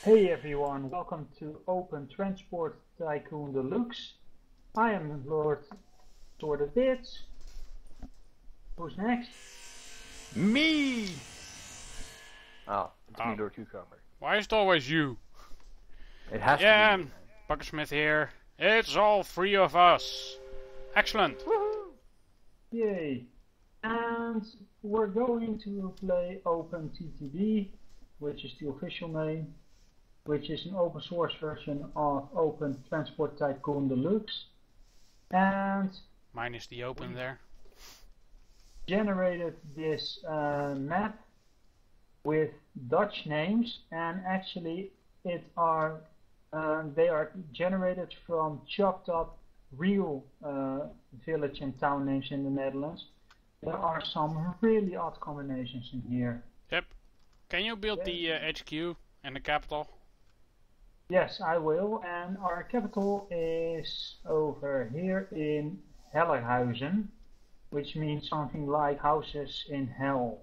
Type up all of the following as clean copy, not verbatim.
Hey everyone, welcome to Open Transport Tycoon Deluxe. I am Lord Sorted Bits. Who's next? Me! Oh, it's me, Lord Cucumber. Why is it always you? It has Yeah, to be. Buckersmith here. It's all three of us. Excellent. Woohoo! Yay! And we're going to play Open TTD, which is the official name, which is an open source version of Open Transport Tycoon Deluxe. And Mine is the open there. generated this map with Dutch names, and actually they are generated from chopped up real village and town names in the Netherlands. There are some really odd combinations in here. Yep. Can you build the HQ and the capital? Yes, I will, and our capital is over here in Hellerhuizen, which means something like houses in hell.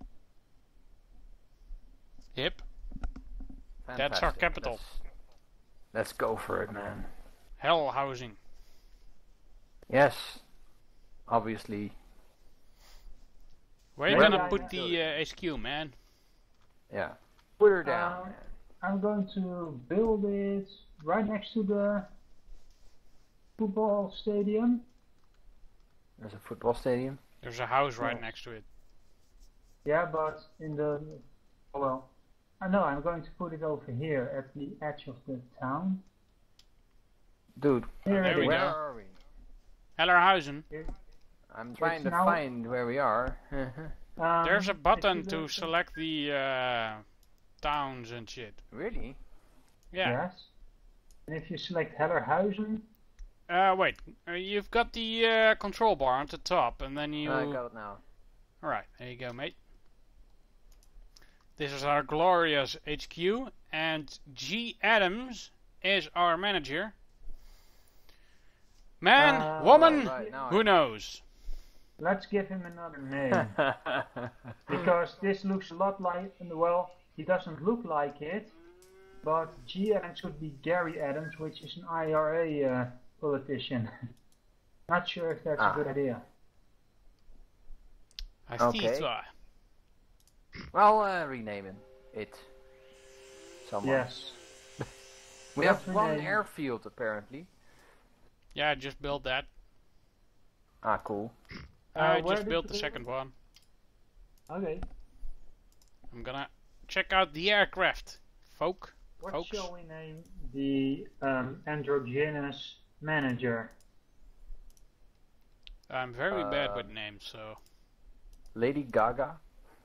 Yep. Fantastic. That's our capital. Let's go for it, man. Hell housing. Yes, obviously. Where you Yeah, gonna yeah, put yeah. the HQ, man? Yeah. Put her down, man. I'm going to build it right next to the football stadium. There's a football stadium. There's a house right Oh. next to it. Yeah, but in the, well, I know I'm going to put it over here at the edge of the town. Dude, Here there it we is. where go. are we? Hellerhuizen. I'm trying to now- find where we are. There's a If button you to look- select the towns and shit. Really? Yeah. Yes. And if you select Hellerhuizen, Wait. You've got the control bar on the top, and then you. I got it now. Alright, there you go, mate. This is our glorious HQ, and G. Adams is our manager. Man, woman, Right, now who knows? let's give him another name. Because this looks a lot like, well, he doesn't look like it, but G. Adams would be Gary Adams, which is an IRA politician. Not sure if that's a good idea. I Okay. see it. Well, rename it. Someone. Yes. We Let's have one rename- airfield apparently. Yeah, I just built that. Ah, cool. I where just did built you the build second one. Okay. I'm gonna check out the aircraft, What folks. shall we name the androgynous manager? I'm very bad with names, so Lady Gaga.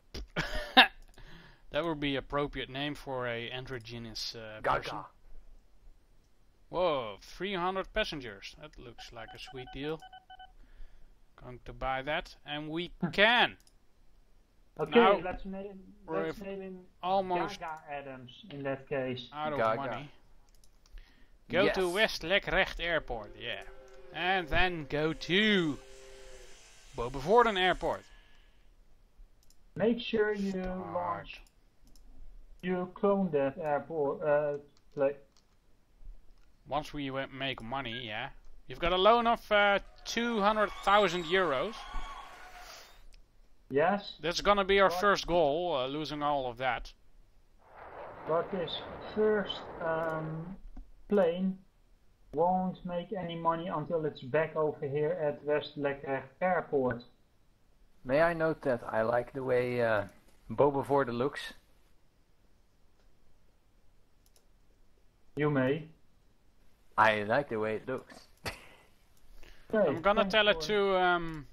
that would be appropriate name for a androgynous person. Gaga. Whoa, 300 passengers. That looks like a sweet deal. Going to buy that, and we can. Okay, Now, let's name we're him almost Gaga Adams in that case. out of Gaga. money. Go to Yes. West Lekrecht Airport, yeah. And then go to Bovenvoorden Airport. Make sure you launch, you clone that airport, Once we make money, yeah. You've got a loan of 200,000 euros. yes, That's gonna be our What? first goal, losing all of that. but this first plane won't make any money until it's back over here at West Lekrecht Airport. May I note that I like the way Bovenvoorde looks? You may. I like the way it looks. Okay, I'm gonna thanks tell it for-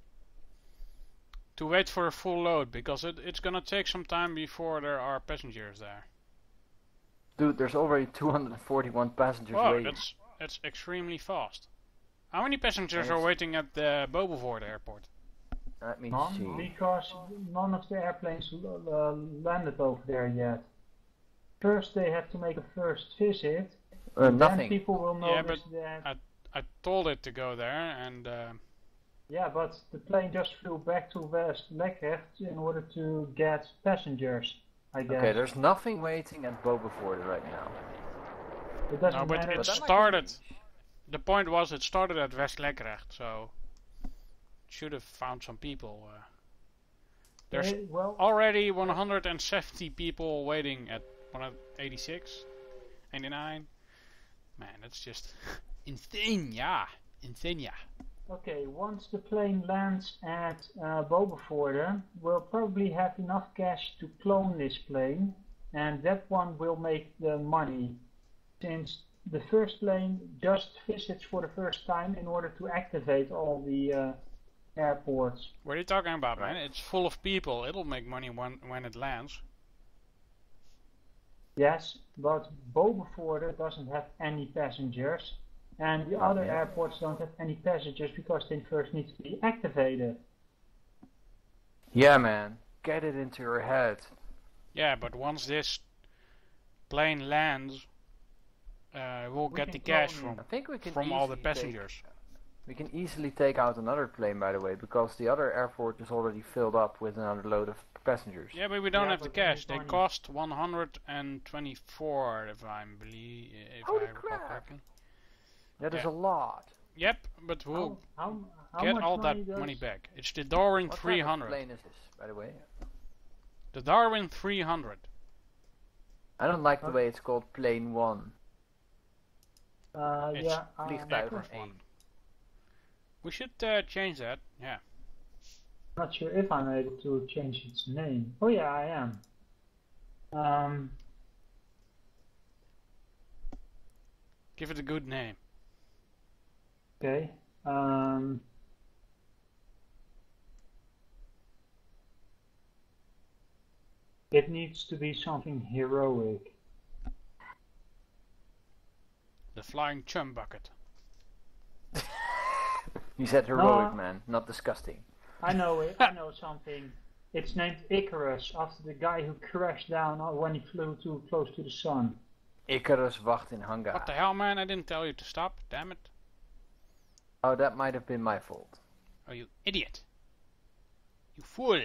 to wait for a full load, because it's gonna take some time before there are passengers there. Dude, there's already 241 passengers Wow, waiting. that's extremely fast. How many passengers Yes. are waiting at the Bovenvoorde airport? Let me None, see. because none of the airplanes landed over there yet. First they have to make a first visit, then Nothing. people will Yeah, notice that. I told it to go there, and Yeah, but the plane just flew back to West Lekrecht in order to get passengers. I guess. Okay, there's nothing waiting at Bovenvoorde right now. It doesn't No, but matter. it But that might started. be- The point was it started at West Lekrecht, so should have found some people. There's well, already 170 people waiting at 186, 89. Man, that's just insane, yeah. Insane, yeah. okay, once the plane lands at Bovenvoorde, we'll probably have enough cash to clone this plane, and that one will make the money, since the first plane just visits for the first time in order to activate all the airports. What are you talking about, man? Right. It's full of people. It'll make money when it lands. Yes, but Bovenvoorde doesn't have any passengers, and the other airports don't have any passengers because they first need to be activated. Yeah, man. Get it into your head. Yeah, but once this plane lands, we'll We get the can cash clone from I think we can all the easily passengers. We can easily take out another plane, by the way, because the other airport is already filled up with another load of passengers. Yeah, but we don't Yeah, have the but we need cash. They money. cost 124, if I Holy recall crap. correctly. That is Yeah. a lot. Yep, but we'll How get much all money that does- money back. It's the Darwin What type of 300. plane is this, by the way? The Darwin 300. I don't like the way it's called Plane 1. It's yeah, Vliegtuig Aircraft 1. one. We should change that. Yeah. I'm not sure if I'm able to change its name. Oh yeah, I am. Give it a good name. Okay. It needs to be something heroic. The Flying Chum Bucket. You said heroic, No. man, not disgusting. I know it. I know something. It's named Icarus after the guy who crashed down when he flew too close to the sun. Icarus wacht in hangar. What the hell, man? I didn't tell you to stop. Damn it. Oh, that might have been my fault. Oh, you idiot. You fool.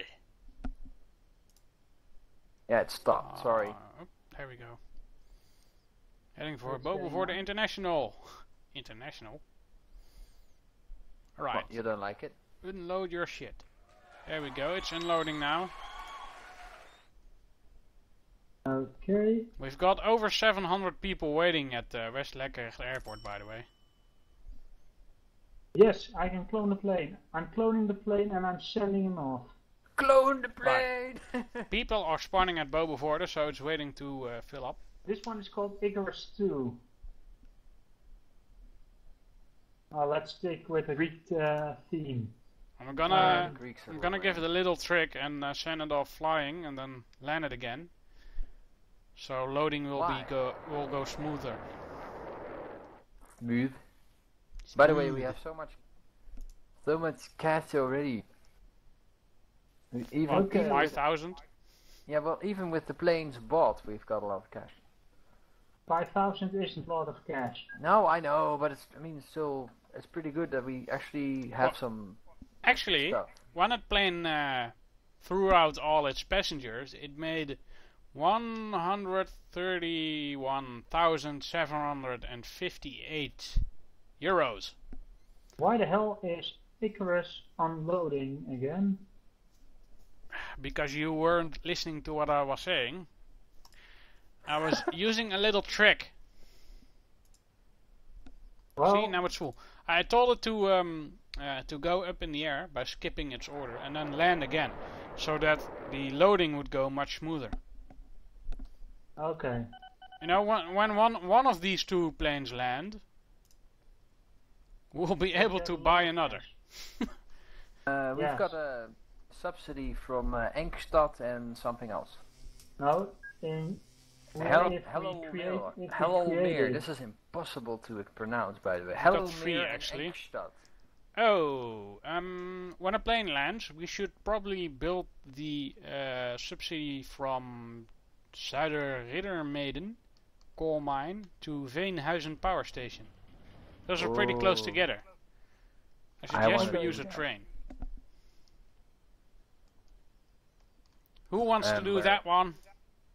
Yeah, it stopped. Sorry. Oh, there we go. Heading for What's going Bovenvoorde on? International. International? Right. What, you don't like it? Unload your shit. There we go. It's unloading now. Okay. We've got over 700 people waiting at West Lekkerrecht Airport, by the way. Yes, I can clone the plane. I'm cloning the plane and I'm sending him off. Clone the plane! People are spawning at Bovenvoorde, so it's waiting to fill up. This one is called Icarus 2. Let's stick with the Greek theme. I'm gonna Greeks are I'm gonna give it boring. a little trick and send it off flying and then land it again. So loading will Why? will go smoother. Smooth. By the way, we Smooth. have so much cash already. Even, Okay. even with, 5,000. yeah, well, even with the planes bought, we've got a lot of cash. 5,000 isn't a lot of cash. No, I know, but it's, I mean, still, it's pretty good that we actually have some Actually, stuff. when that plane threw out all its passengers, it made 131,758 euros. Why the hell is Icarus unloading again? Because you weren't listening to what I was saying. I was using a little trick. Well, See, now it's full. I told it to go up in the air by skipping its order and then land again, so that the loading would go much smoother. okay. You know, when one of these two planes land, we'll be able to buy another. We've Yes. got a subsidy from Enkstad and something else. No, in Hello, if hello, we create, if we hello, create Meer. it- This is impossible to pronounce, by the way. Hello, three, Meer and actually. Enkstad. Oh, when a plane lands, we should probably build the subsidy from Zuider-Riddermeden coal mine to Veenhuizen power station. Those are pretty close Oh. together. I I suggest wonder- we use a train. Who wants to do where- that one?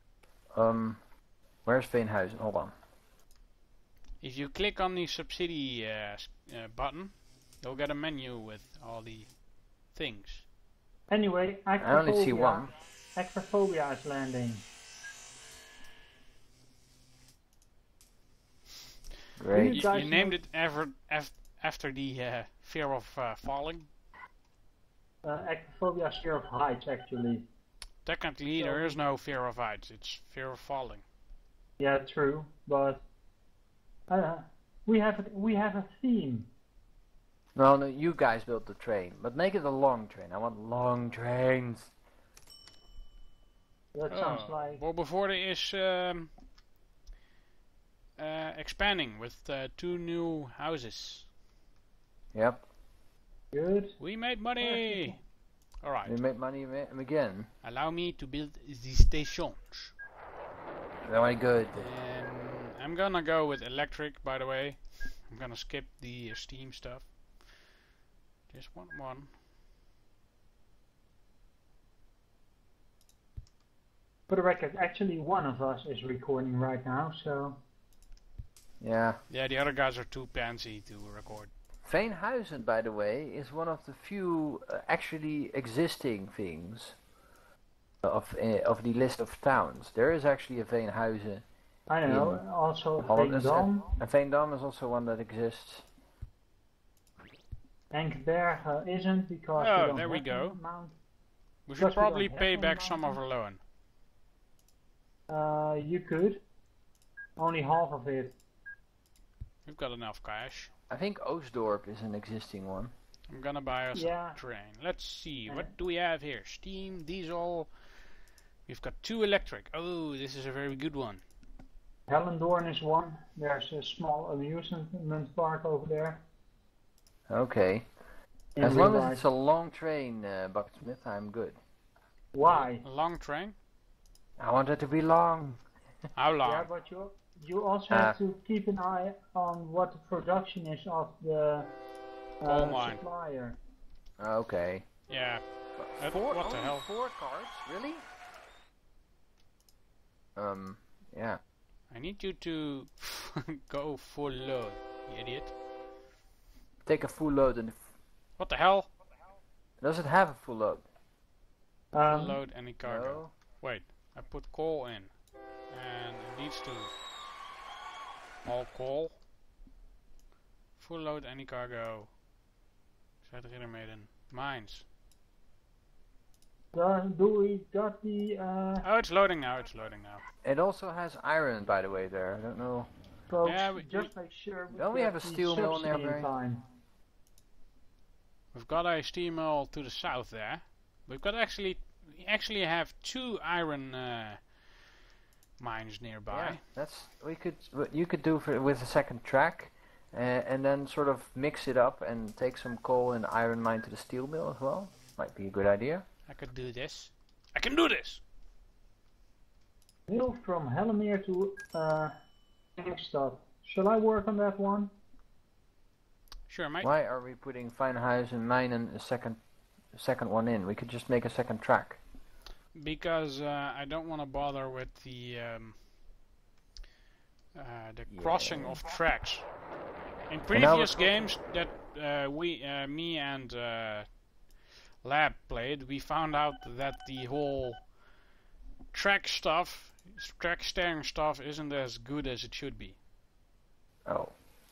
Where's Veenhuizen? Hold on. If you click on the subsidy button, you'll get a menu with all the things. Anyway, I only see one. Acrophobia is landing. Great. You named it after the fear of falling. Acrophobia is fear of heights, actually. Technically, there is no fear of heights. It's fear of falling. Yeah, true, but we have a theme. No, you guys built the train, but make it a long train. I want long trains. That sounds like... Well, before there is expanding with 2 new houses. Yep. Good. We made money! Alright. We made money again. Allow me to build the stations. Very good. I'm gonna go with electric, by the way. I'm gonna skip the steam stuff. Just one. For the record, actually one of us is recording right now, so... Yeah. Yeah, the other guys are too pansy to record. Veenhuizen, by the way, is one of the few actually existing things of the list of towns. There is actually a Veenhuizen. I know, also Veendam. And Veendam is also one that exists. Enkberg isn't because Oh, we don't there we have go. an amount. We should Because we probably don't pay have back an some of our loan. You could. Only half of it. We've got enough cash. I think Oostdorp is an existing one. I'm gonna buy us a train. Let's see, what do we have here? Steam, diesel. We've got 2 electric. Oh, this is a very good one. Hellendoorn is one. There's a small amusement park over there. Okay. As long as it's a long train, Bucksmith, I'm good. Why? A long train? I want it to be long. How long? Yeah, but you also have to keep an eye on what the production is of the supplier. Okay. Yeah. What the hell? 4 cars? Really? Yeah. I need you to go full load, you idiot. Take a full load and... What the hell? Does it have a full load? Full load any cargo. No. Wait, I put coal in. And it needs to... all coal. Full load any cargo. Zuid-Ridder Maiden. Mines. Do we got the... Oh, it's loading now, It also has iron, by the way, there. I don't know. Folks, Yeah, just make sure we don't we get have a the steel mill in there, subsidy Barry? time. We've got a steam mill to the south there. We've got we actually have 2 iron mines nearby. Yeah, you could do with a second track, and then sort of mix it up and take some coal and iron mine to the steel mill as well. Might be a good idea. I could do this. I can do this! Mill from Hellemere to Engstad. Shall I work on that one? Sure, mate. Why are we putting Veenhuizen mine and a second one in? We could just make a second track. Because I don't want to bother with the crossing of tracks. In previous games that me and Lab played, we found out that the whole track steering stuff isn't as good as it should be. Oh.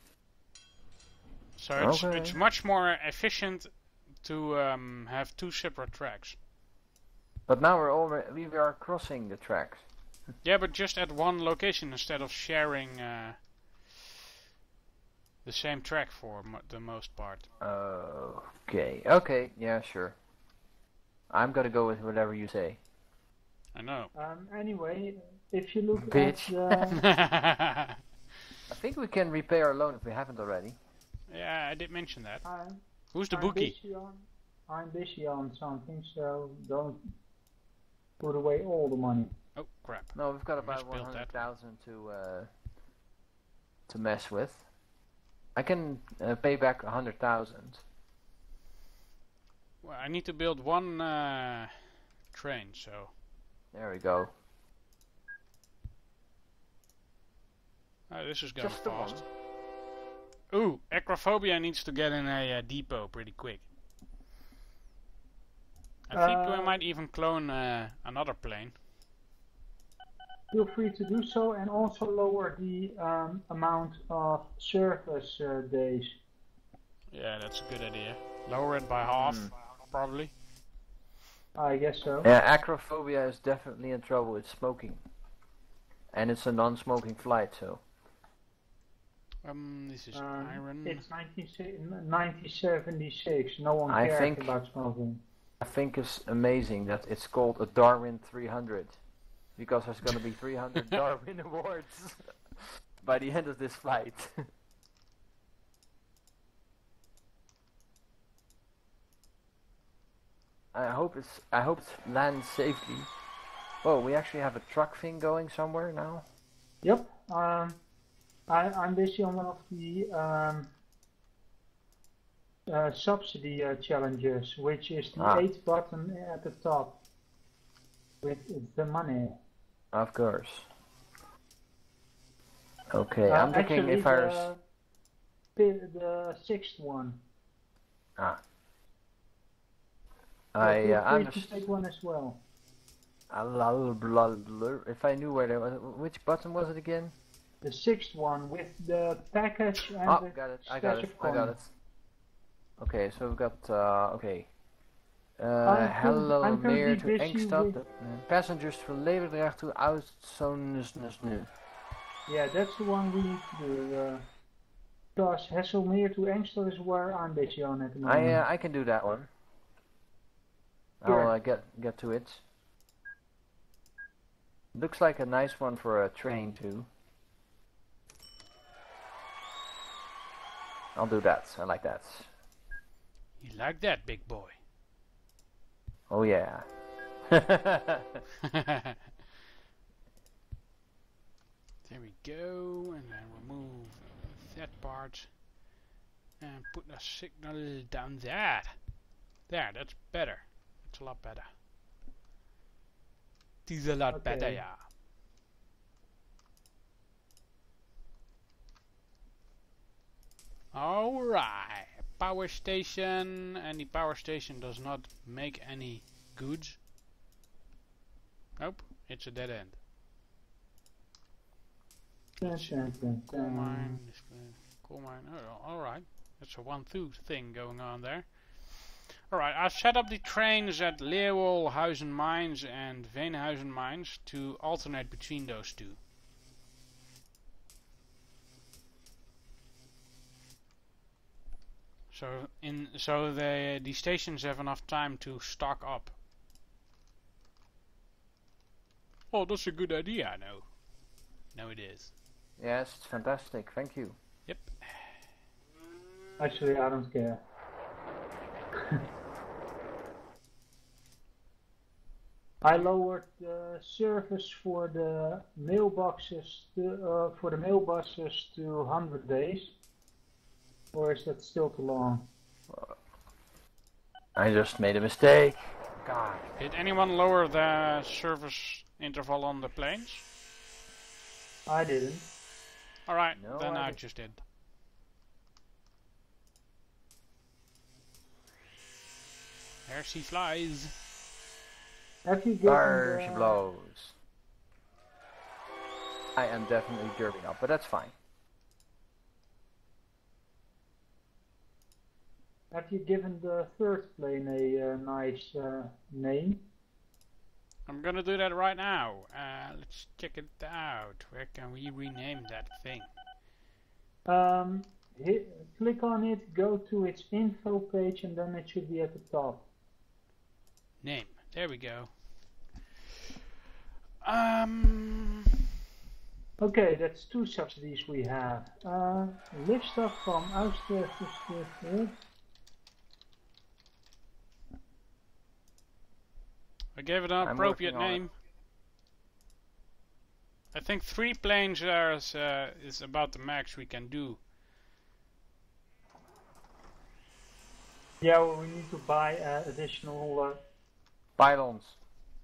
So it's much more efficient to have 2 separate tracks. But now we are crossing the tracks. Yeah, but just at one location instead of sharing the same track for the most part. Okay, yeah, sure. I'm gonna go with whatever you say. I know. Anyway, if you look Bitch. at the... I think we can repay our loan if we haven't already. Yeah, I did mention that. Who's the bookie? I'm busy on something, so don't put away all the money. Oh crap! No, we've got about Misbuilt that 100,000 to mess with. I can pay back 100,000. Well, I need to build 1 train, so. There we go. Oh, this is going Just the fast. one. Ooh, Acrophobia needs to get in a depot pretty quick. I think we might even clone another plane. Feel free to do so, and also lower the amount of service days. Yeah, that's a good idea. Lower it by half, probably. I guess so. Yeah, Acrophobia is definitely in trouble with smoking. And it's a non-smoking flight, so. This is iron. It's 1976. No one cares about smoking. I think it's amazing that it's called a Darwin 300. Because there's going to be 300 Darwin Awards by the end of this flight. I hope it lands safely. Oh, we actually have a truck thing going somewhere now. Yep. I'm busy on one of the subsidy challenges, which is the 8th button at the top with the money. Of course. Okay, I'm looking if there's the 6th one. I'm to take one as well. If I knew where there was, which button was it again? The 6th one with the package and the got it. I stash got it. of coins. I got it. Okay, so we've got okay. Hello, meer to Engstad. Passengers verleden draagt toe uitzones nu. Yeah, that's the one we need to do. Because Hesselmeer to Engstad is where I'm busy on at the moment. I can do that one. Sure. I'll get to it. Looks like a nice one for a train too. I'll do that. I like that. You like that, big boy? Oh yeah. There we go, and then we'll move that part and put a signal down there. There, that's better. It's a lot better. It is a lot better, yeah. Alright, power station, and the power station does not make any goods. Nope, it's a dead end. Coal mine, coal mine, oh, alright. That's a 1-2 thing going on there. Alright, I've set up the trains at Leeuwolhuizen Mines and Veenhuizen Mines to alternate between those two. So the stations have enough time to stock up. Oh, that's a good idea, I know. No, it is. Yes, it's fantastic. Thank you. Yep. Actually, I don't care. I lowered the service for the mailboxes to 100 days. Or is that still too long? I just made a mistake. God. Did anyone lower the service interval on the planes? I didn't. Alright, No, then I didn't. just did. There she flies. Have you There she given blows. I am definitely jerking up, but that's fine. Have you given the third plane a nice name? I'm gonna do that right now. Let's check it out. Where can we rename that thing? Click on it, go to its info page, and then it should be at the top. Name. There we go. Okay, that's 2 subsidies we have. Lift stuff from Ooster to I gave it an appropriate name. I think 3 planes is about the max we can do. Yeah, well, we need to buy additional Pylons.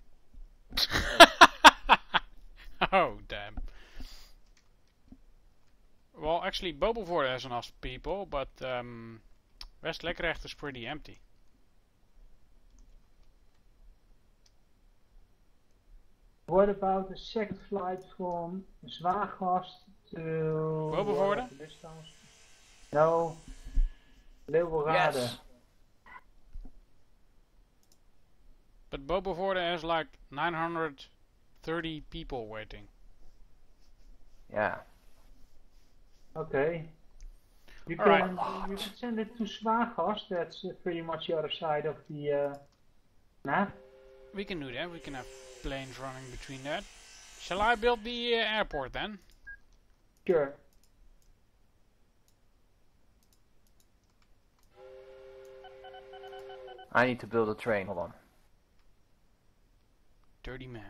Oh, damn. Well, actually, Bobovoorde has enough people, but West Lekrecht is pretty empty. What about the second flight from Zwaagast to Bobovoorde? No, Leeuwarden. Yes. But Bobovoorde has like 930 people waiting. Yeah. Okay. You Alright. can send it to Zwaagast. That's pretty much the other side of the map. We can do that. We can have planes running between that. Shall I build the airport then? Sure. I need to build a train. Hold on. Dirty man.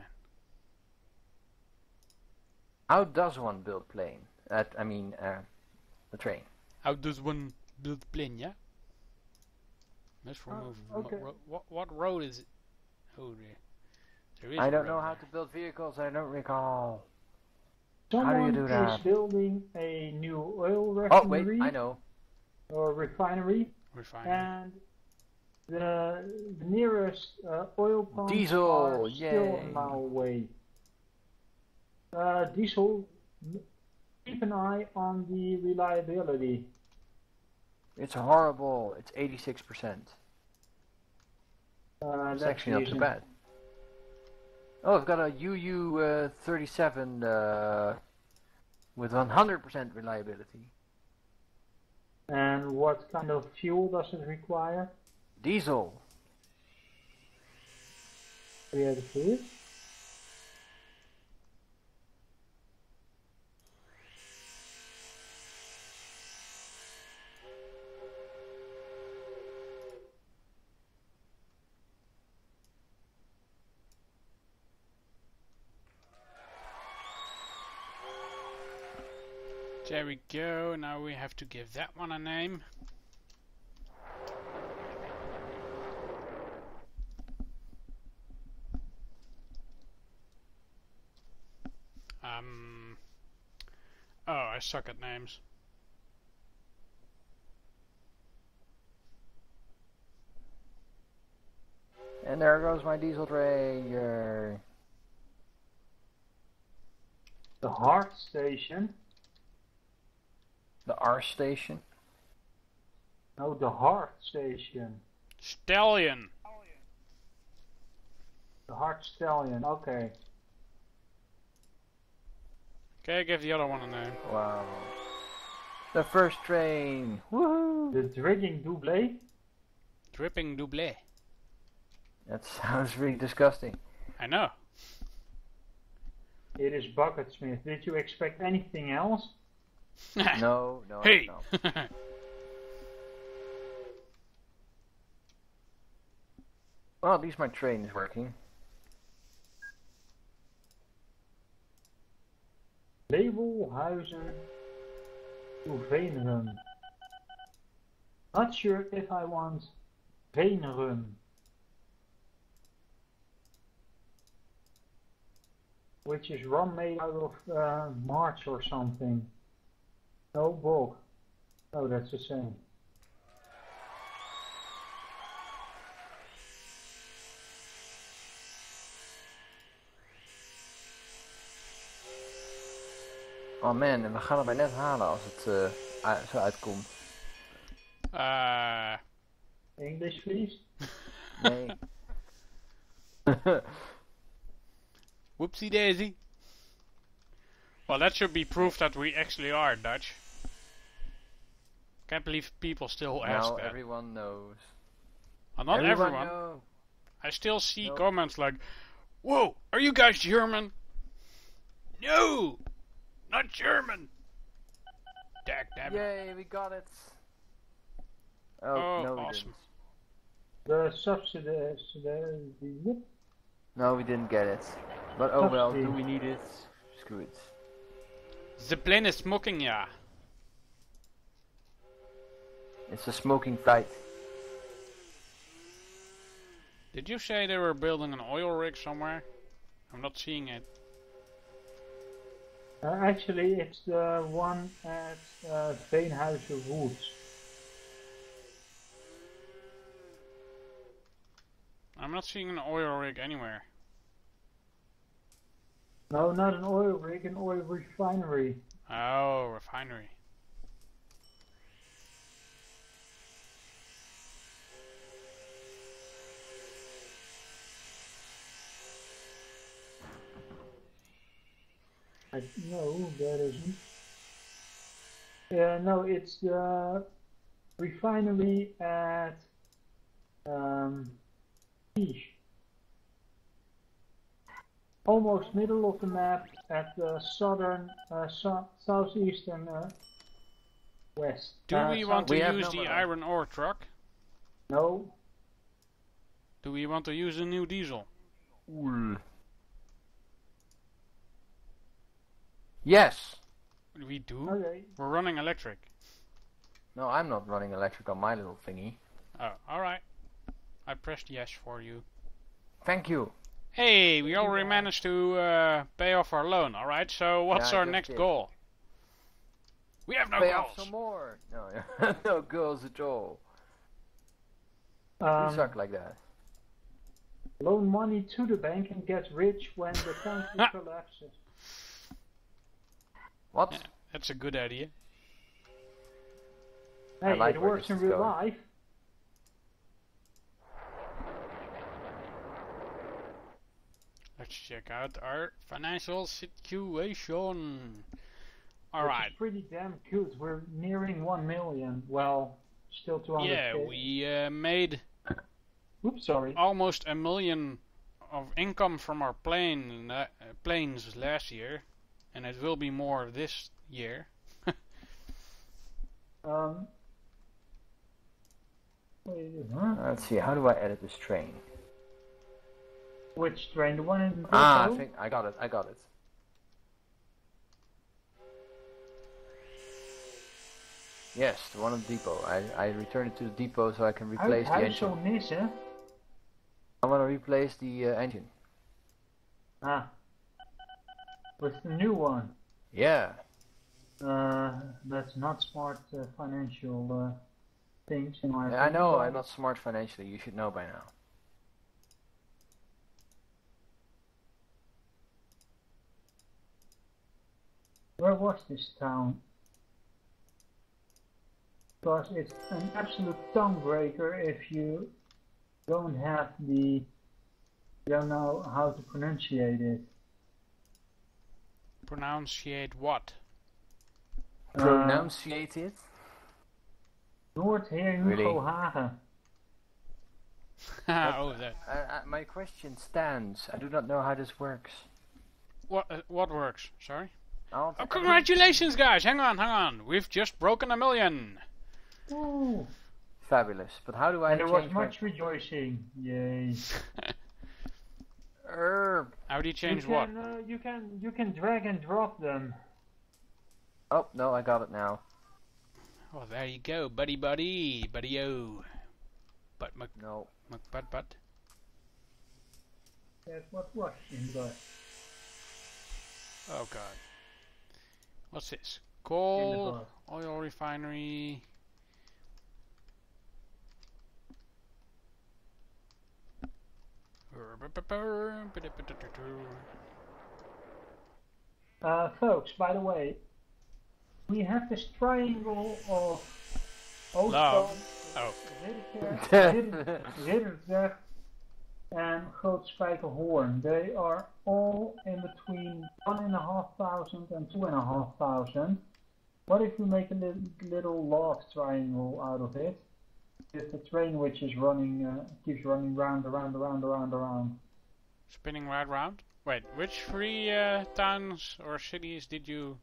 How does one build plane? A train. How does one build plane, yeah? Let's remove... okay. What road is it? Oh dear. There is I a don't road know how there. to build vehicles. I don't recall. Someone do is that? building a new oil Oh wait, refinery I know. or refinery, Refinery. and the nearest oil pumps Diesel, are still yay. on our way. Diesel, keep an eye on the reliability. It's horrible. It's 86%. It's That's actually not too decent. bad. Oh, I've got a UU37 with 100% reliability. And what kind of fuel does it require? Diesel. Do you have the food? There we go. Now we have to give that one a name. Oh, I suck at names. And there goes my diesel train. Yay. The Hart Station. The R station. No, the Hart Station. Stallion. The Hart Stallion, okay. Okay, give the other one a name. Wow. The first train. Woohoo! The Drigging Doublé. Dripping doublé. That sounds really disgusting. I know. It is Bucketsmith. Did you expect anything else? No, Hey! no. Well, at least my train is working. Leeuwenhuizen to Venerum. Not sure if I want Venerum. Which is rum made out of March or something. No, bog. Oh, that's the same. Oh man, en we gaan het bij net halen als het zo uitkomt. English, please. Nee. Whoopsie daisy. Well, that should be proof that we actually are Dutch. Can't believe people still ask Now that. everyone knows. Well, not everyone. Knows. I still see Nope. comments like, "Whoa, are you guys German?" No, not German. Dag damn it. Yay, we got it. Oh, Oh, no, we awesome. didn't. The subsidy. No, we didn't get it. But oh well, Subsidy. do we need it? Screw it. The plane is smoking, yeah. It's a smoking fight. Did you say they were building an oil rig somewhere? I'm not seeing it. Actually, it's the one at Veenhuizen Woods. I'm not seeing an oil rig anywhere. No, not an oil rig, an oil refinery. Oh, refinery. No, that isn't. No, it's the refinery at Niche. Almost middle of the map at the southern, southeastern west. Do we want to use the number. iron ore truck? No. Do we want to use a new diesel? Yes. We do. Okay. We're running electric. No, I'm not running electric on my little thingy. Oh, alright. I pressed yes for you. Thank you. Hey, we already managed to pay off our loan, alright? So what's Yeah, I our just next did. goal? We have no Pay goals. off some more. No, no goals at all. We suck like that. Loan money to the bank and get rich when the country collapses. What? Yeah, that's a good idea. Hey, like it where works this in is real going. life. Let's check out our financial situation. Which Alright. is pretty damn good. We're nearing 1 million. Well, still 200. Yeah, we made Oops, sorry. almost 1 million of income from our planes last year, and it will be more this year. Wait, huh? Let's see, how do I edit this train? Which train? The one in the I depot? think I got it. Yes, the one at the depot. I returned it to the depot so I can replace the How engine. so nice, hè? I want to replace the engine. Ah. With the new one. Yeah. That's not smart financial things in my I know, opinion. I'm not smart financially. You should know by now. Where was this town? Because it's an absolute tongue breaker if you don't know how to pronunciate it. Pronunciate what? Pronunciate it? Noordheer Really? Hugo Hagen. Oh, that. My question stands. I do not know how this works. What works? Sorry. I'll Oh, congratulations, guys! Hang on. We've just broken 1 million. Ooh. Fabulous. But how do I And there was change much rejoicing. Yay. How do you change what? You can drag and drop them. Oh, no, I got it now. Oh, there you go, buddy-o. But No. but. That's what was in the Oh god. What's this? Coal, oil refinery. Folks, by the way, we have this triangle of Love. Ridderkerk and Groot Spijkerhoorn. They are all in between 1,500 and 2,500. What if we make a little love triangle out of it? With the train which is running, keeps running round. Spinning right round? Wait, which 3 towns or cities did you...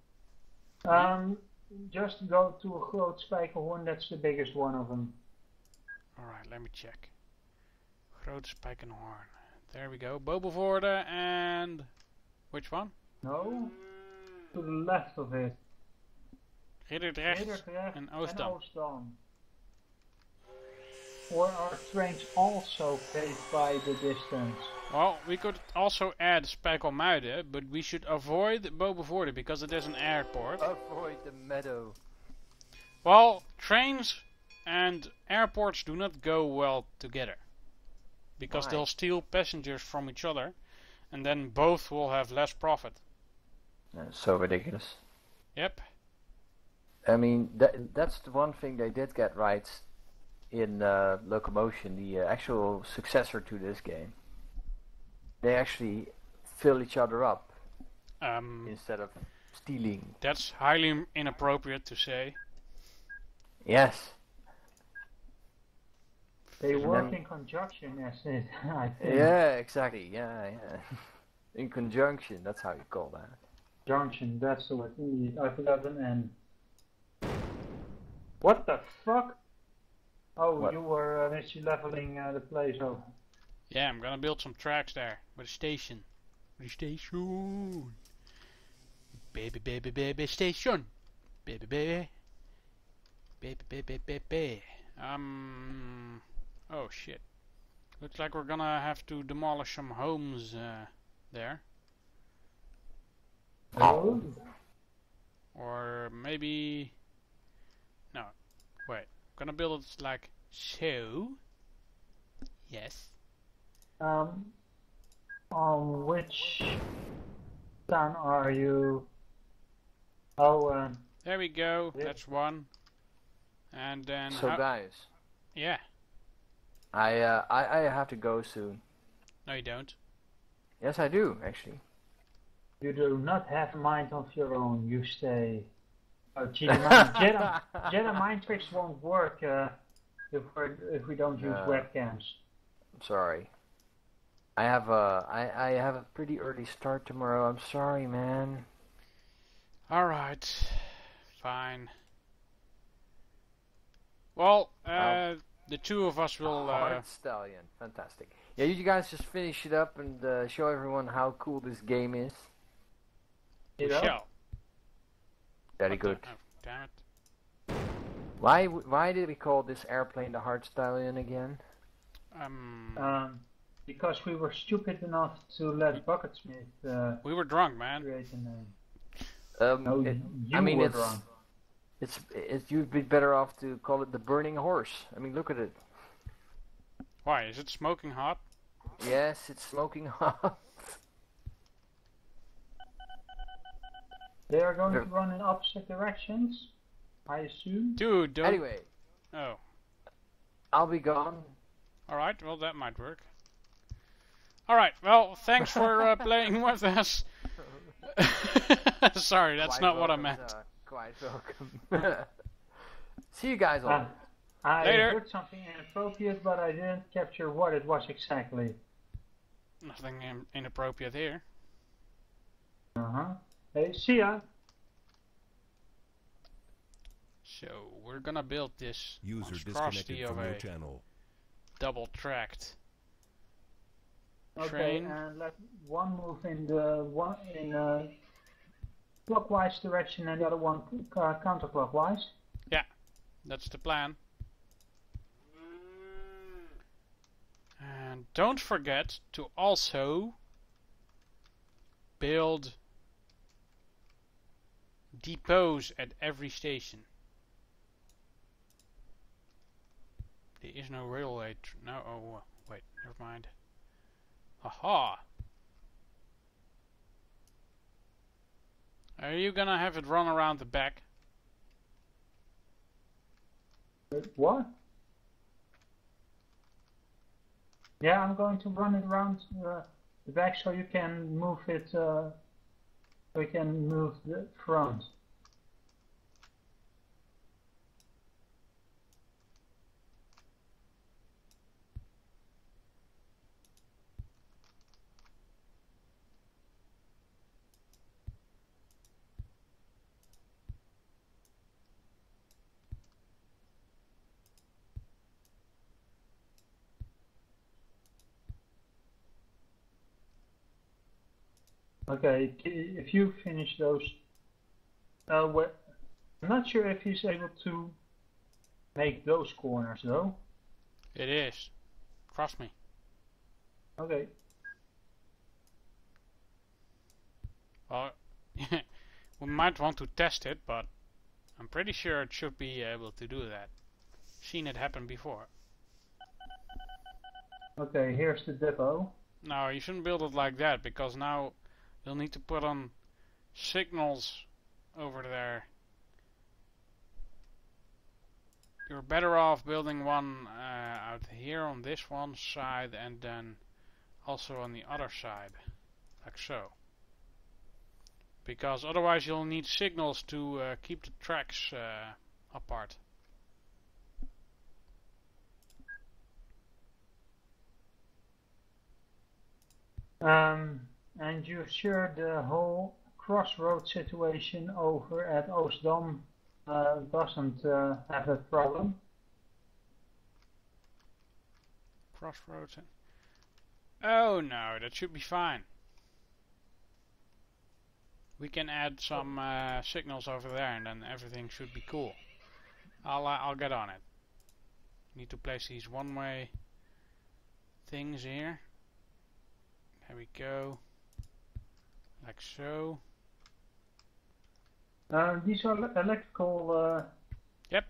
Just go to a Groot Spijkerhoorn, that's the biggest one of them. Alright, let me check. Groot Spijkenhoorn. There we go. Bobovoorde and... Which one? No, to the left of it. Ridderdrecht and Oostdam. Or are trains also paid by the distance? Well, we could also add Spijkelmuiden, but we should avoid Bovenvoorde because it is an airport. Avoid the meadow. Well, trains and airports do not go well together. Because Why? they'll steal passengers from each other, and then both will have less profit. So ridiculous. Yep. I mean, that's the one thing they did get right in Locomotion, the actual successor to this game. They actually fill each other up instead of stealing. That's highly inappropriate to say. Yes. They work in conjunction, as it, I think. Yeah, exactly. Yeah. In conjunction, that's how you call that. Junction, that's the word. Indeed, I forgot an N. What the fuck? Oh, What? you were leveling the place over. Yeah, I'm gonna build some tracks there. By the station. By the station. Baby, baby, baby, station. Baby, baby. Baby, baby, baby. Oh shit. Looks like we're gonna have to demolish some homes there. Oh. Or maybe... No. Wait. I'm gonna build it like so. Yes. On which town are you? Oh, There we go. Yeah. That's one. And then... So guys, Yeah. I have to go soon. No, you don't. Yes, I do actually. you do not have a mind of your own. You stay. Oh, Jedi mind tricks won't work if we don't use webcams. I'm sorry. I have a pretty early start tomorrow. I'm sorry, man. Alright. Fine. Well, the two of us will... Hard Stallion, fantastic. Yeah, you guys just finish it up and show everyone how cool this game is. You know? shall. Very What good. the- oh, damn it. Why did we call this airplane the Hard Stallion again? Because we were stupid enough to let Bucketsmith We were drunk, man. create a name. No, You were wrong. You'd be better off to call it the Burning Horse. I mean, look at it. Why? Is it smoking hot? Yes, it's smoking hot. They are going to run in opposite directions, I assume. Dude, don't... Anyway, Oh. I'll be gone. Alright, well that might work. Alright, well, thanks for playing with us. Sorry, that's Quite not what I welcome, meant. sir. Quite welcome. See you guys all. I Later. heard something inappropriate, but I didn't capture what it was exactly. Nothing inappropriate here. Hey, see ya. So, we're gonna build this User monstrosity disconnected of from your a channel. double-tracked Okay, train. and let one move in the clockwise direction and the other one counterclockwise. That's the plan. And don't forget to also build depots at every station. There is no railway. No, oh, wait, never mind. Aha! Are you gonna have it run around the back? What? Yeah, I'm going to run it around the back so you can move it. We can move the front. Okay, if you finish those, I'm not sure if he's able to make those corners though. It is. Trust me. Okay. Well, we might want to test it, but I'm pretty sure it should be able to do that. Seen it happen before. Okay, here's the depot. No, you shouldn't build it like that, because now you'll need to put on signals over there. You're better off building one out here on this one side and then also on the other side, like so. Because otherwise you'll need signals to keep the tracks apart. And you're sure the whole crossroad situation over at Oostdam doesn't have a problem? Crossroads. Oh no, that should be fine. We can add some signals over there, and then everything should be cool. I'll get on it. Need to place these one-way things here. There we go. Like so. These are electrical. Yep.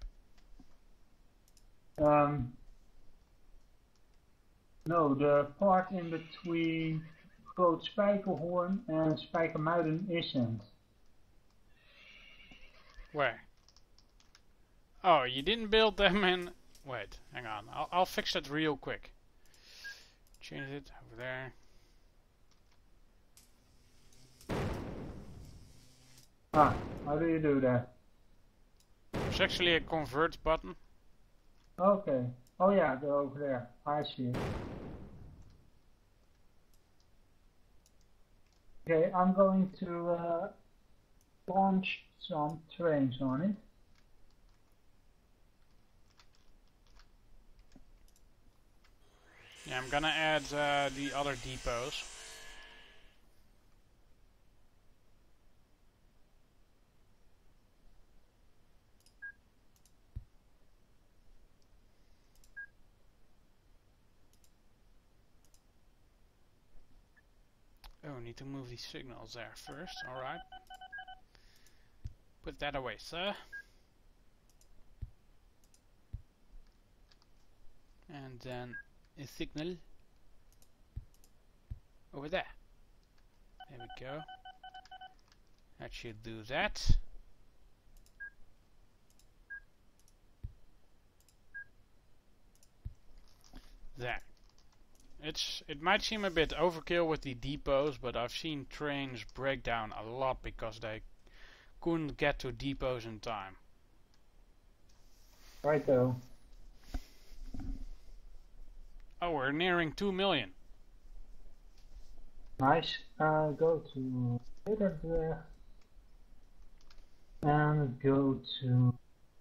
No, the part in between Groot Spijkerhoorn and Spijkermuiden isn't. Where? Oh, you didn't build them in... Wait, hang on. I'll fix that real quick. Change it over there. Ah, how do you do that? There's actually a convert button. Okay. Oh yeah, they're over there. I see it. Okay, I'm going to launch some trains on it. Yeah, I'm gonna add the other depots. Oh, need to move these signals there first, alright. Put that away, sir. And then a signal over there. There we go. That should do that. There. It might seem a bit overkill with the depots, but I've seen trains break down a lot because they couldn't get to depots in time. Righto. Oh, we're nearing 2 million. Nice. Go to Twitter there. And go to...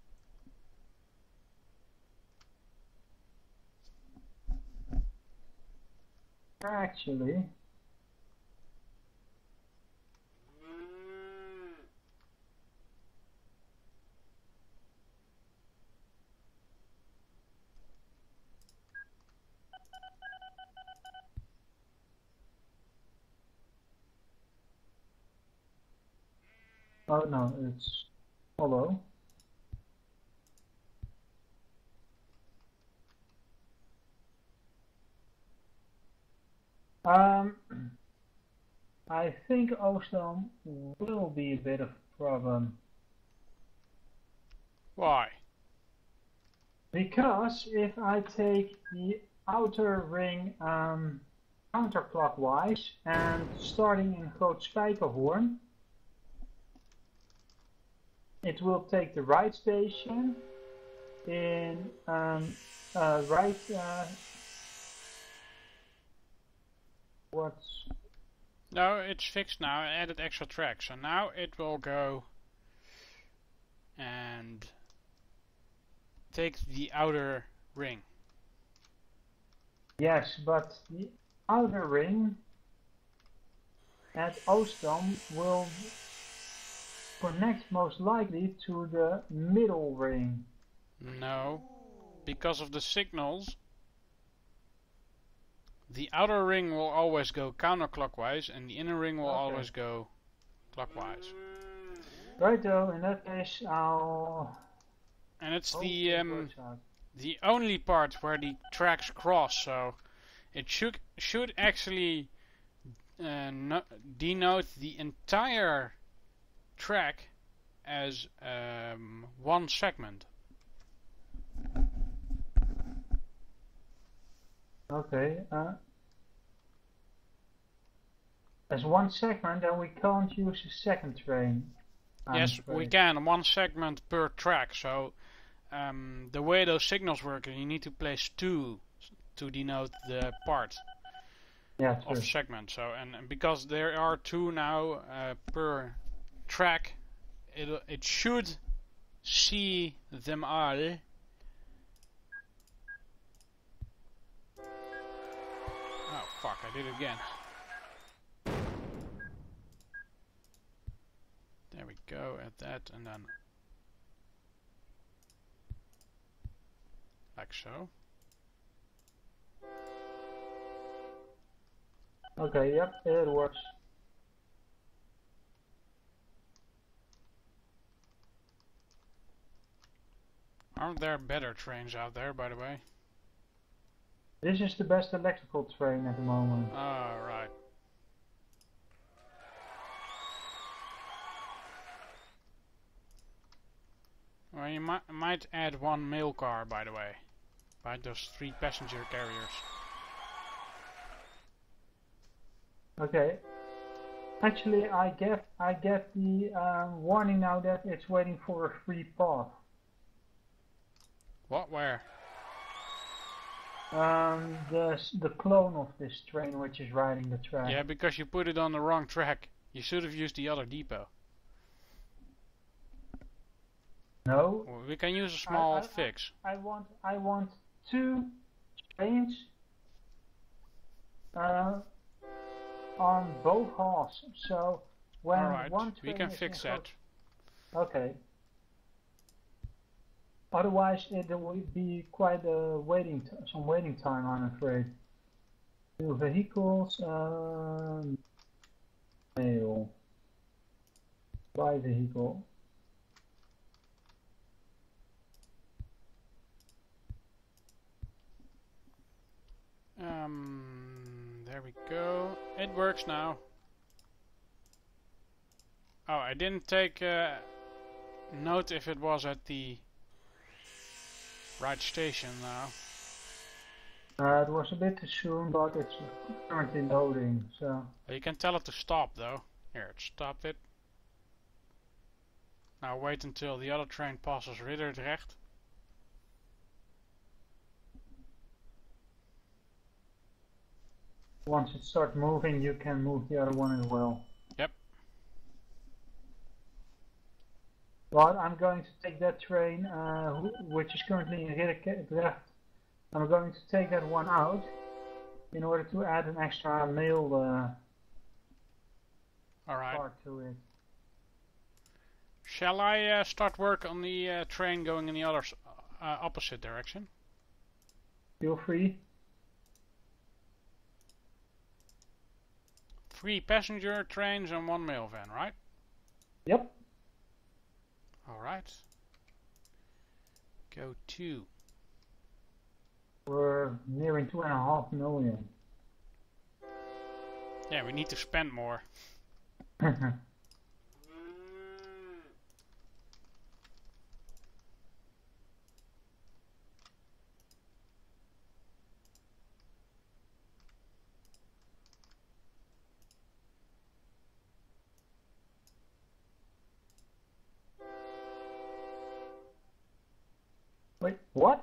Actually... Oh no, it's follow. I think Oostdam will be a bit of a problem. Why? Because if I take the outer ring counterclockwise and starting in Groot Spijkerhoorn, it will take the right station in what's... No, it's fixed now. I added extra tracks, so now it will go and take the outer ring. Yes, but the outer ring at Oostdam will connect most likely to the middle ring. No, because of the signals, the outer ring will always go counterclockwise and the inner ring will always go clockwise. Righto, in that case I'll... And it's works out. the only part where the tracks cross, so it should actually denote the entire track as one segment. Okay, as one segment, and we can't use a second train. Yes, we can, one segment per track, so the way those signals work, you need to place 2 to denote the part of segment. So, and because there are 2 now per track, it should see them all. Oh fuck, I did it again. There we go, at that, and then like so. Okay, yep, it works. Aren't there better trains out there, by the way? This is the best electrical train at the moment. Oh, right. Well, you might add 1 mail car, by the way. By those 3 passenger carriers. Okay. Actually, I get the warning now that it's waiting for a free path. What? Where? The clone of this train which is riding the track. Yeah, because you put it on the wrong track. You should have used the other depot. No. Well, we can use a small fix. I want 2 trains on both halves. So when one train we can is fix that. Okay. Otherwise, it will be quite a some waiting time, I'm afraid. 2 vehicles, mail, by vehicle. There we go. It works now. Oh, I didn't take note if it was at the right station now. It was a bit too soon, but it's currently loading, so... You can tell it to stop, though. Here, it stopped it. Now wait until the other train passes Ridderdrecht. Once it starts moving, you can move the other one as well. Yep. But I'm going to take that train, which is currently in Ridderdrecht. I'm going to take that one out in order to add an extra mail part to it. Shall I start work on the train going in the other opposite direction? Feel free. 3 passenger trains and 1 mail van, right? Yep. Alright. Go to. We're nearing 2.5 million. Yeah, we need to spend more. Wait, what?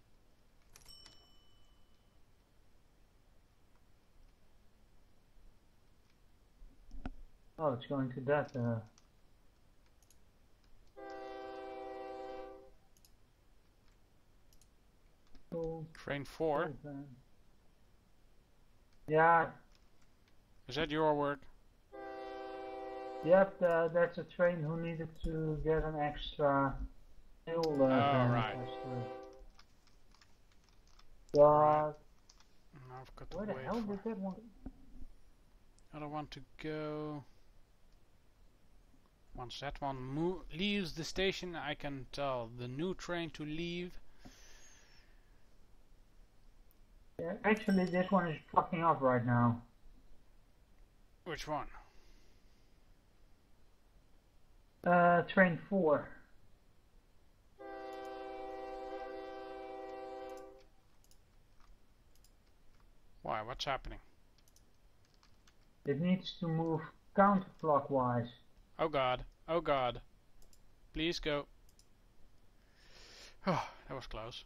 Oh, it's going to that. Train 4? Yeah. Is that your work? Yep, that's a train who needed to get an extra fuel. Right. But Now I've got to where the wait hell for did that one? I don't want to go. Once that one leaves the station, I can tell the new train to leave. Yeah, actually, this one is fucking up right now. Which one? Train 4. Why? What's happening? It needs to move counterclockwise. Oh god. Oh god. Please go. Oh, that was close.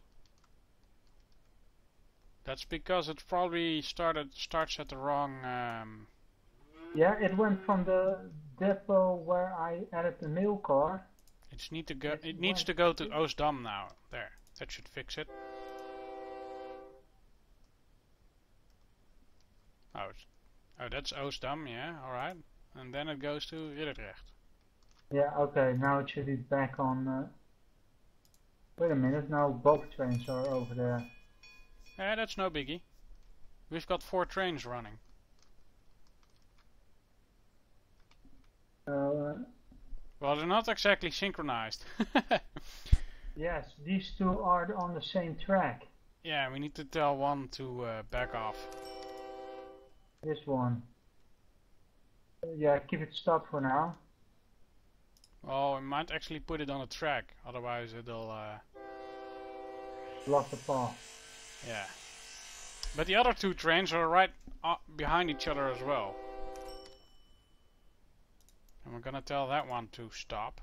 That's because it probably starts at the wrong. Yeah, it went from the depot where I added the mail car. It needs to go to Oostdam now. There, that should fix it. Oh, that's Oostdam. Yeah, all right. And then it goes to Utrecht. Yeah, okay. Now it should be back on. Wait a minute. Now both trains are over there. Yeah, that's no biggie. We've got 4 trains running. Well, they're not exactly synchronized. Yes, these two are on the same track. Yeah, we need to tell one to back off. This one. Yeah, keep it stopped for now. Well, we might actually put it on a track, otherwise it'll Block the path. yeah. But the other 2 trains are right behind each other as well. And we're gonna tell that one to stop.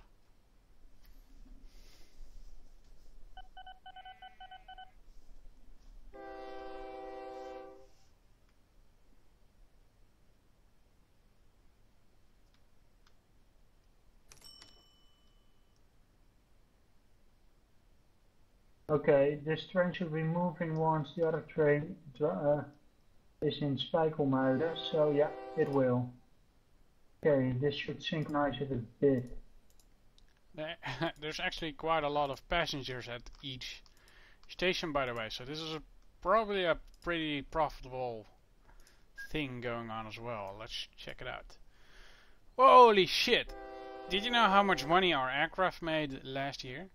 Okay, this train should be moving once the other train is in Spijkelmuiden, so yeah, it will. Okay, this should synchronize it a bit. There's actually quite a lot of passengers at each station, by the way, so this is probably a pretty profitable thing going on as well. Let's check it out. Holy shit! Did you know how much money our aircraft made last year?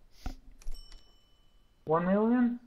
1 million?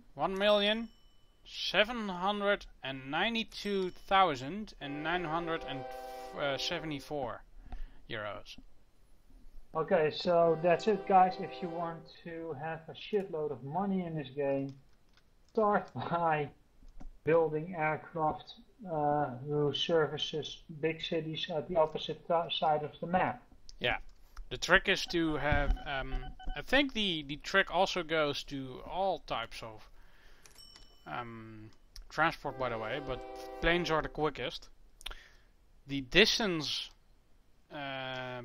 1,792,974 euros. Okay, so that's it, guys. If you want to have a shitload of money in this game, start by building aircraft who services big cities at the opposite side of the map. Yeah. The trick is to have, I think the trick also goes to all types of transport, by the way, but planes are the quickest. The distance, oh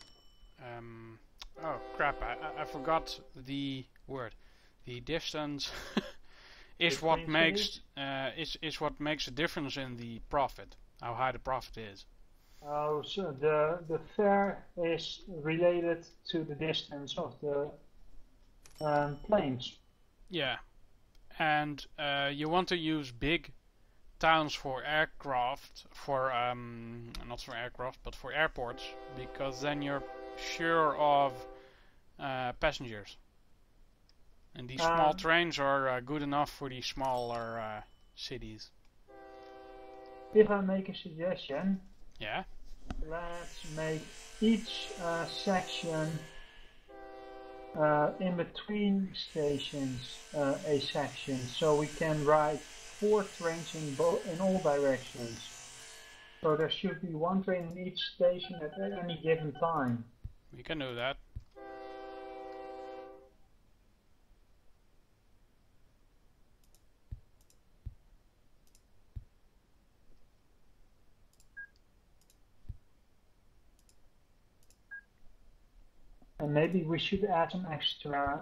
crap, I forgot the word. The distance is what makes is what makes a difference in the profit, how high the profit is. Oh, so the fare is related to the distance of the planes. Yeah, and you want to use big towns for aircraft, for not for aircraft, but for airports, because then you're sure of passengers. And these small trains are good enough for these smaller cities. If I make a suggestion. Yeah. Let's make each section in between stations a section, so we can ride 4 trains in all directions. So there should be 1 train in each station at any given time. We can do that. And maybe we should add some extra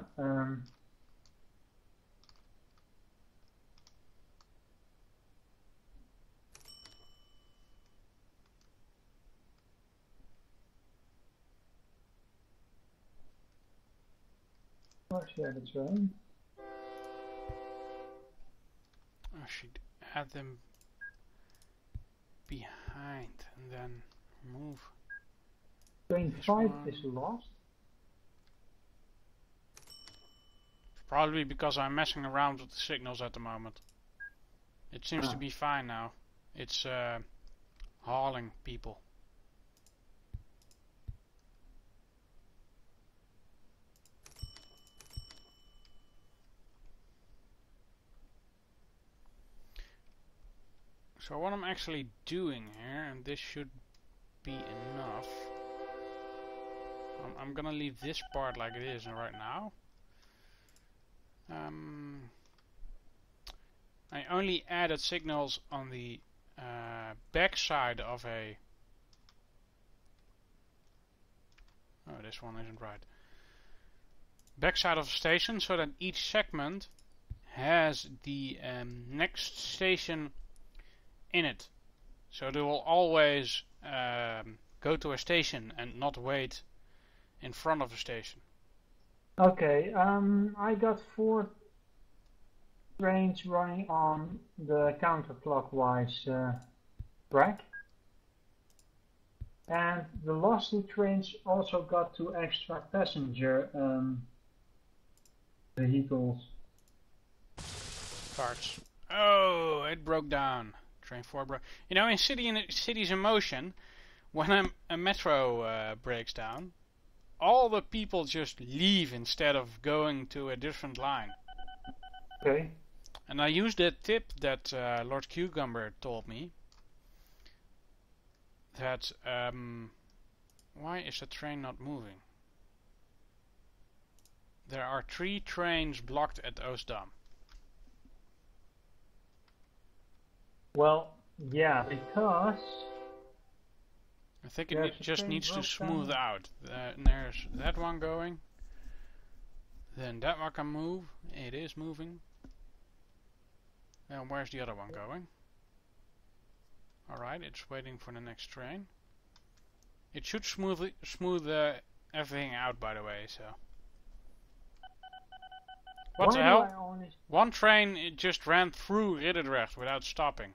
share the train. I should add them behind and then move Train 5 is lost. Probably because I'm messing around with the signals at the moment. It seems to be fine now. It's hauling people. So what I'm actually doing here, and this should be enough. I'm gonna leave this part like it is right now. I only added signals on the back side of a... Oh, this one isn't right. Back side of a station, so that each segment has the next station in it. So they will always go to a station and not wait in front of a station. Okay, I got 4 trains running on the counterclockwise track. And the last 2 trains also got 2 extra passenger vehicles. Parts. Oh, it broke down. Train 4 broke. You know, in Cities in Motion, when a metro breaks down, all the people just leave instead of going to a different line. Okay. And I used that tip that Lord Cucumber told me. That, why is the train not moving? There are 3 trains blocked at Oostdam. Well, yeah, because... I think it just needs to smooth out. And there's that one going. Then that one can move. It is moving. Then where's the other one going? Alright, it's waiting for the next train. It should smooth everything out, by the way, so... What the hell? One train, it just ran through Ridderdrecht without stopping.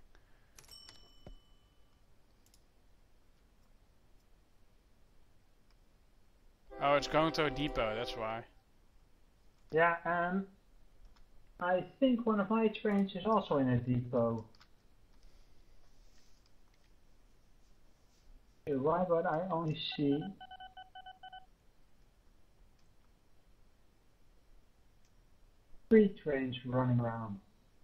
Oh, it's going to a depot, that's why. Yeah, and I think one of my trains is also in a depot. Why, but I only see... three trains running around.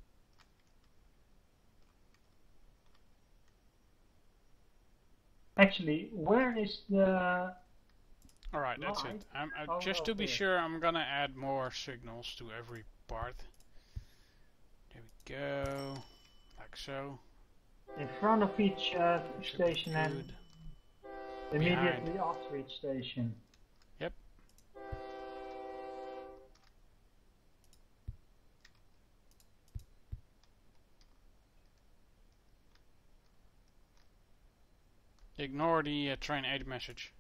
Actually, where is the... Alright, that's it. Just to be sure, I'm gonna add more signals to every part. There we go. Like so. In front of each station and immediately after each station. Yep. Ignore the train 8 message.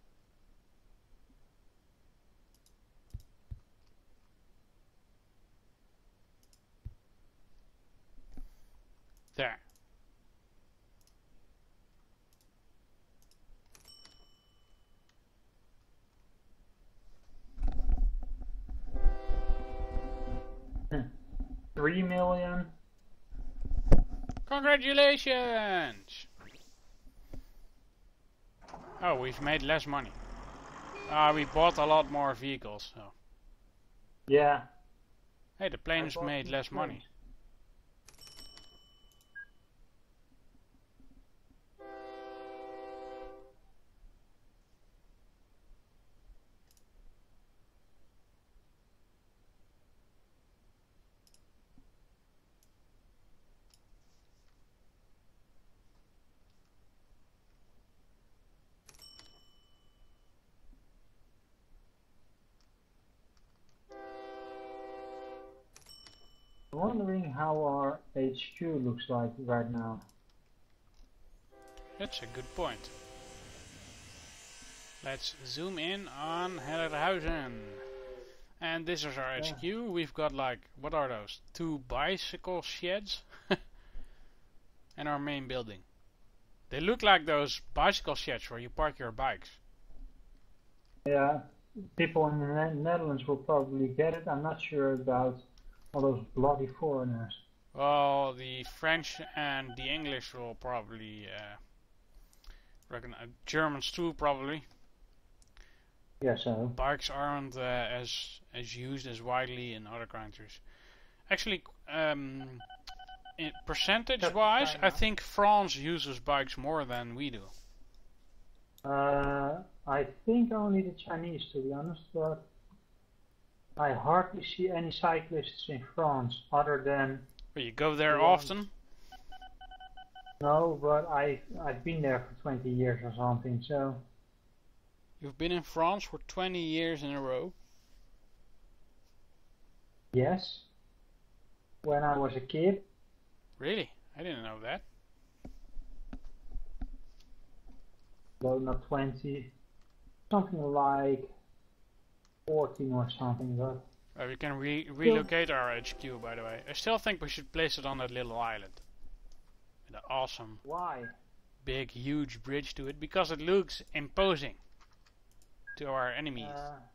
There. $3 million. Congratulations! Oh, we've made less money. We bought a lot more vehicles. So. Yeah. Hey, the planes made less money. I'm wondering how our HQ looks like right now. That's a good point. Let's zoom in on Hellerhausen. And this is our HQ. We've got like, what are those? 2 bicycle sheds. And our main building. They look like those bicycle sheds where you park your bikes. Yeah, people in the Netherlands will probably get it. I'm not sure about all those bloody foreigners. Well, the French and the English will probably recognize. Germans too, probably. Yeah, so. Bikes aren't as used as widely in other countries. Actually, percentage-wise, I think France uses bikes more than we do. I think only the Chinese, to be honest, but I hardly see any cyclists in France other than. But you go there often? No, but I've been there for 20 years or something, so. You've been in France for 20 years in a row? Yes. When I was a kid. Really? I didn't know that. Well, not 20. Something like 14 or something, but. We can relocate our HQ, by the way. I still think we should place it on that little island. With an awesome. Why? Big, huge bridge to it, because it looks imposing to our enemies.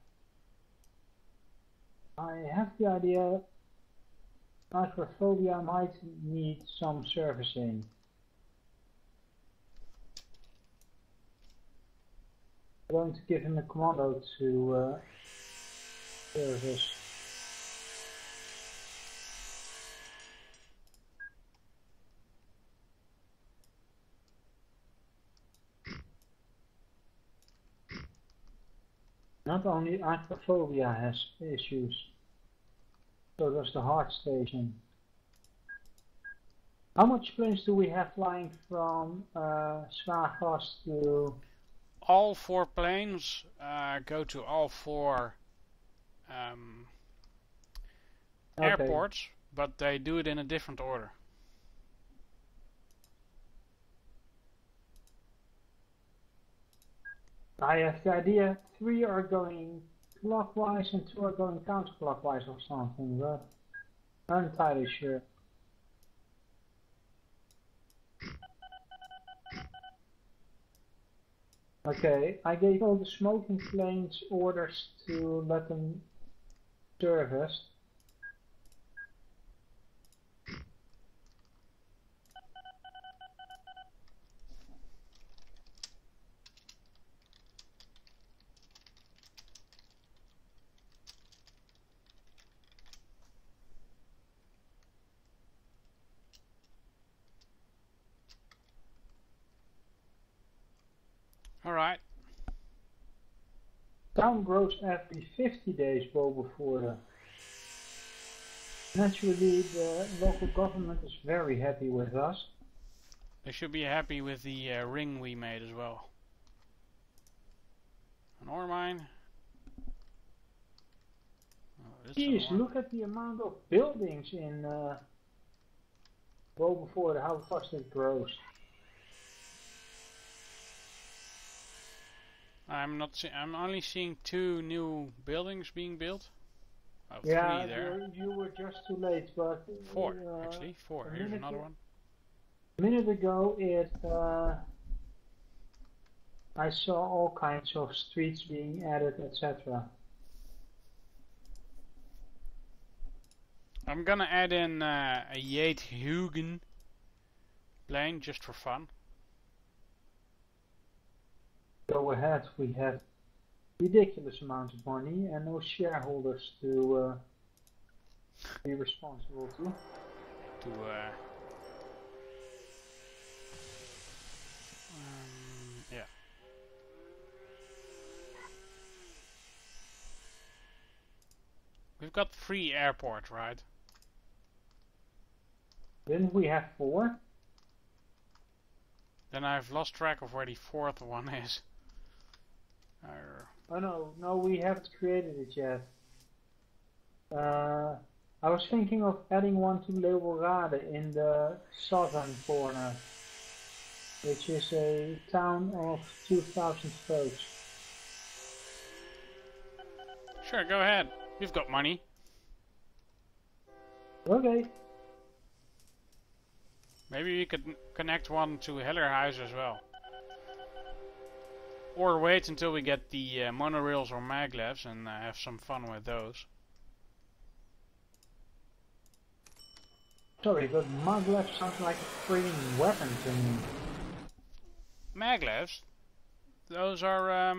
I have the idea Microphobia might need some servicing. I'm going to give him a commando to service. Not only Microphobia has issues, so does the heart station. How much planes do we have flying from Svagas to... All 4 planes go to all 4 airports, but they do it in a different order. I have the idea 3 are going clockwise and 2 are going counterclockwise or something, but I'm not entirely sure. Okay, I gave all the smoking planes orders to let them service. Alright. Town grows every 50 days, Bovenvoorde. Naturally, the local government is very happy with us. They should be happy with the ring we made as well. An ore mine. Oh, Jeez, look at the amount of buildings in Bovenvoorde, how fast it grows. I'm only seeing 2 new buildings being built. Oh, yeah, 3 there. You were just too late, but 4 actually. 4. Here's another one. A minute ago, I saw all kinds of streets being added, etc. I'm gonna add in a Yates-Huygen plane just for fun. Go ahead, we have ridiculous amounts of money and no shareholders to be responsible to. Yeah. We've got 3 airports, right? Didn't we have 4? Then I've lost track of where the 4th one is. Oh no, we haven't created it yet. I was thinking of adding one to Leeuwarden in the southern corner, which is a town of 2,000 folks. Sure, go ahead. You've got money. Okay. Maybe we could connect one to Hellerhuis as well. Or wait until we get the monorails or maglevs and have some fun with those. Sorry, but maglev sounds like a freaking weapon to me. Maglevs? Those are,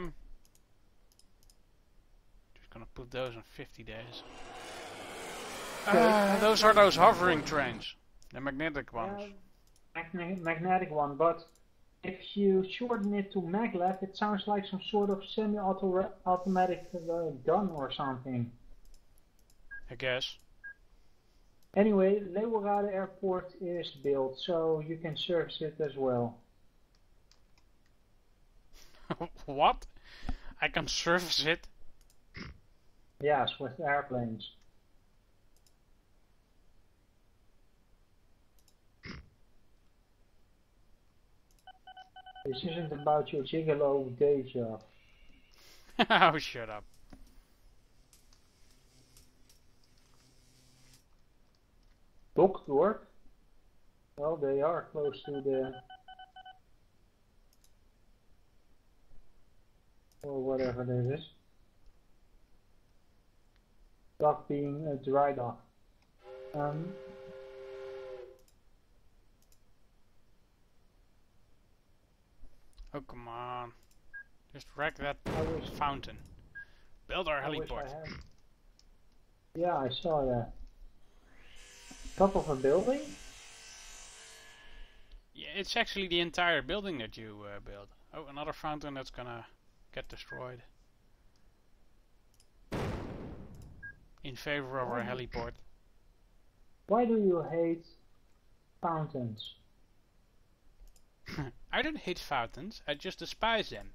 just gonna put those in 50 days. Those are those hovering trains. The magnetic ones. Magnetic one, but if you shorten it to maglev, it sounds like some sort of semi-automatic gun or something. I guess. Anyway, Leeuwarden Airport is built, so you can service it as well. What? I can service it? Yes, with airplanes. This isn't about your gigolo day job. Oh, shut up. Dokdorp? Well, they are close to the... or whatever that is. Dock being a dry dock. Oh, come on. Just wreck that fountain. Build our heliport. Yeah, I saw that. Top of a building? Yeah, it's actually the entire building that you build. Oh, another fountain that's gonna get destroyed. In favor of our heliport. Why do you hate fountains? I don't hate fountains, I just despise them.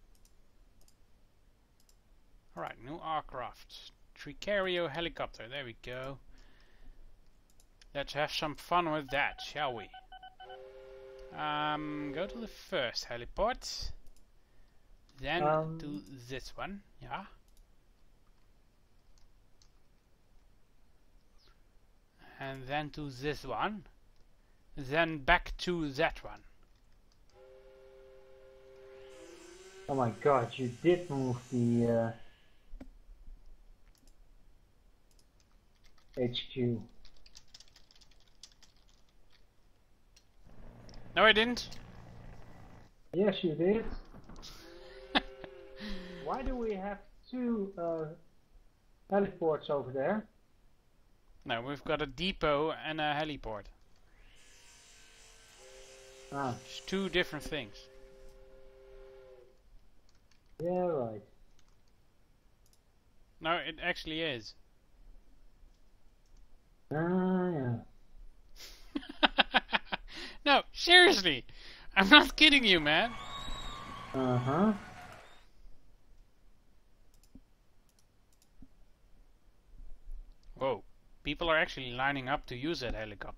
Alright, new aircraft. Tricario helicopter, there we go. Let's have some fun with that, shall we? Go to the first heliport. Then to this one, yeah. And then to this one. Then back to that one. Oh my god, you did move the HQ. No, I didn't. Yes, you did. Why do we have two heliports over there? No, we've got a depot and a heliport. Ah. It's two different things. Yeah, right. No, it actually is. Ah, yeah. No, seriously. I'm not kidding you, man. Uh-huh. Whoa. People are actually lining up to use that helicopter.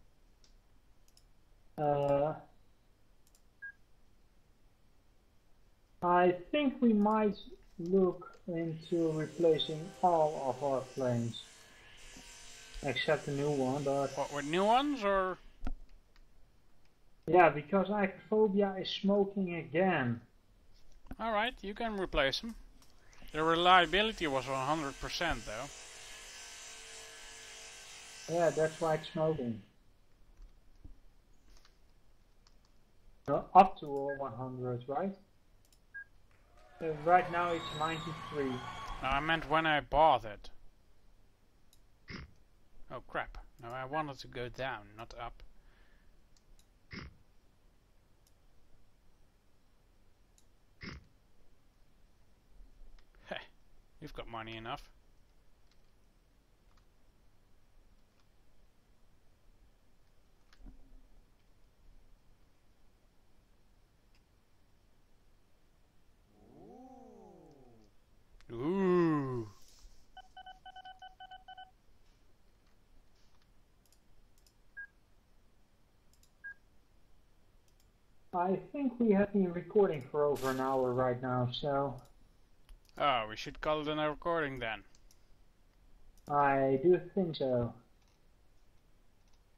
I think we might look into replacing all of our planes. Except the new one, but... What, with new ones, or...? Yeah, because Icophobia is smoking again. Alright, you can replace them. The reliability was 100% though. Yeah, that's why it's smoking. Up to 100, right? Right now it's 93. No, I meant when I bought it. Oh crap. No, I wanted to go down, not up. Heh, you've got money enough. Ooh. I think we have been recording for over an hour right now, so... Oh, we should call it a recording then. I do think so.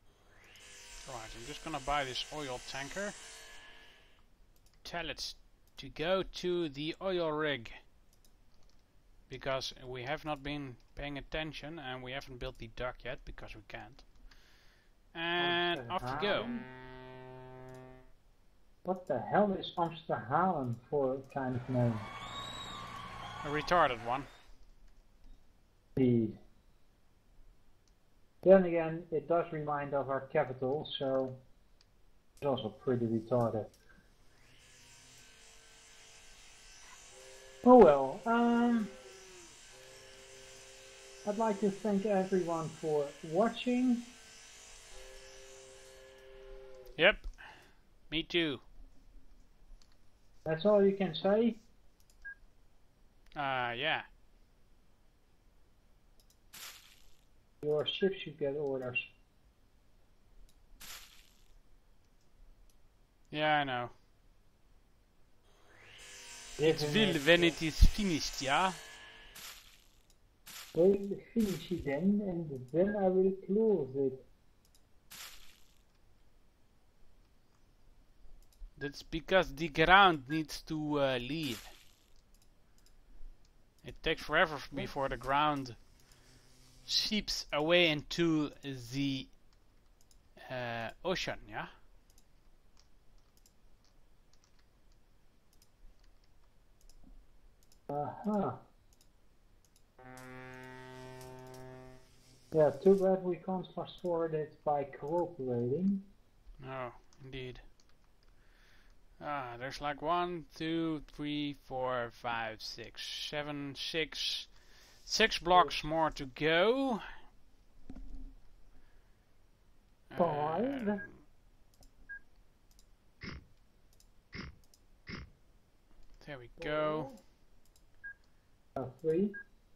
Right, I'm just gonna buy this oil tanker. Tell it to go to the oil rig. Because we have not been paying attention and we haven't built the dock yet because we can't. And off you go. What the hell is Amsterdam for a kind of name? A retarded one. Indeed. Then again, it does remind of our capital, so it's also pretty retarded. Oh well, I'd like to thank everyone for watching. Yep, me too. That's all you can say? Yeah. Your ship should get orders. Yeah, I know. It will when it is finished, yeah? I will finish it then, and then I will close it. That's because the ground needs to leave. It takes forever before the ground seeps away into the ocean, yeah? Uh-huh. Yeah, too bad we can't fast forward it by cooperating. No, indeed. There's like 1, 2, 3, 4, 5, 6, 7, 6 blocks more to go. 5. There we go. 3.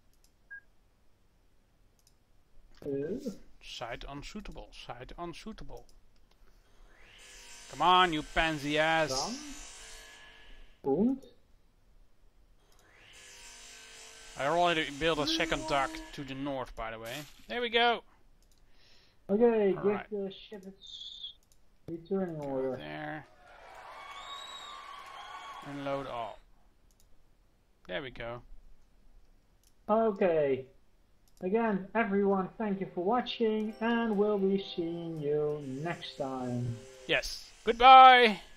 2. Site unsuitable. Site unsuitable. Come on, you pansy ass. Und? I already built a second dock to the north, by the way. There we go. Okay, All give right. the ship its returning order. There. Unload all. There we go. Okay. Again, everyone, thank you for watching, and we'll be seeing you next time. Yes. Goodbye.